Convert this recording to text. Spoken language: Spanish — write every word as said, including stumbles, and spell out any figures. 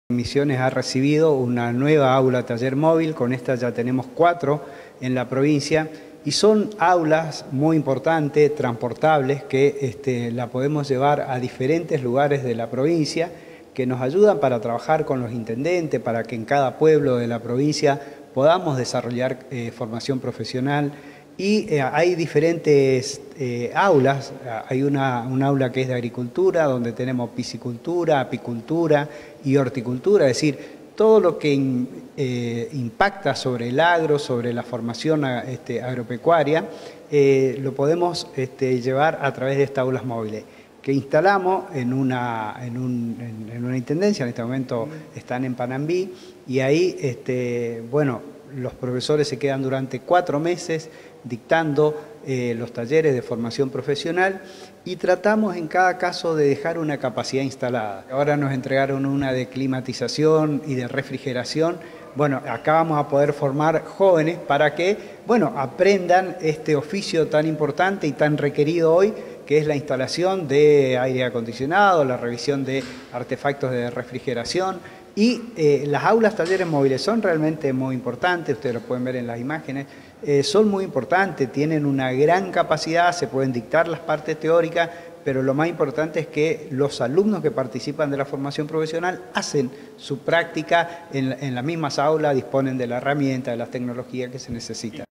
Misiones ha recibido una nueva aula taller móvil, con esta ya tenemos cuatro en la provincia y son aulas muy importantes, transportables, que este, la podemos llevar a diferentes lugares de la provincia, que nos ayudan para trabajar con los intendentes, para que en cada pueblo de la provincia podamos desarrollar eh, formación profesional. Y eh, hay diferentes eh, aulas, hay una, un aula que es de agricultura, donde tenemos piscicultura, apicultura y horticultura, es decir, todo lo que in, eh, impacta sobre el agro, sobre la formación este, agropecuaria, eh, lo podemos este, llevar a través de estas aulas móviles, que instalamos en una, en, un, en, en una intendencia. En este momento están en Panambí, y ahí, este, bueno, los profesores se quedan durante cuatro meses dictando eh, los talleres de formación profesional, y tratamos en cada caso de dejar una capacidad instalada. Ahora nos entregaron una de climatización y de refrigeración. Bueno, acá vamos a poder formar jóvenes para que, bueno, aprendan este oficio tan importante y tan requerido hoy, que es la instalación de aire acondicionado, la revisión de artefactos de refrigeración. Y eh, las aulas talleres móviles son realmente muy importantes, ustedes lo pueden ver en las imágenes, eh, son muy importantes, tienen una gran capacidad, se pueden dictar las partes teóricas, pero lo más importante es que los alumnos que participan de la formación profesional hacen su práctica en, en las mismas aulas, disponen de la herramienta, de las tecnologías que se necesitan.